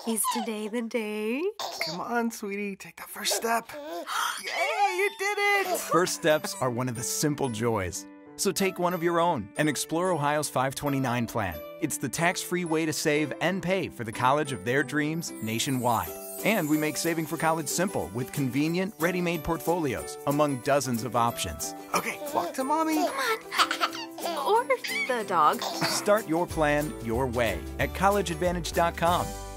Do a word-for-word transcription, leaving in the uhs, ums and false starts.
Is today the day? Come on, sweetie, take the first step. Yay, you did it! First steps are one of the simple joys. So take one of your own and explore Ohio's five twenty-nine plan. It's the tax-free way to save and pay for the college of their dreams nationwide. And we make saving for college simple with convenient, ready-made portfolios among dozens of options. Okay, walk to mommy. Come on. Or the dog. Start your plan your way at college advantage dot com.